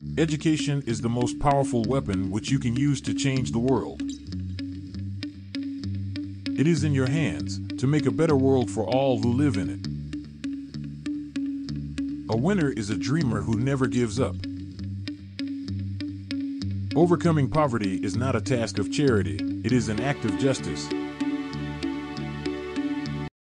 Education is the most powerful weapon which you can use to change the world. It is in your hands to make a better world for all who live in it. A winner is a dreamer who never gives up. Overcoming poverty is not a task of charity, it is an act of justice.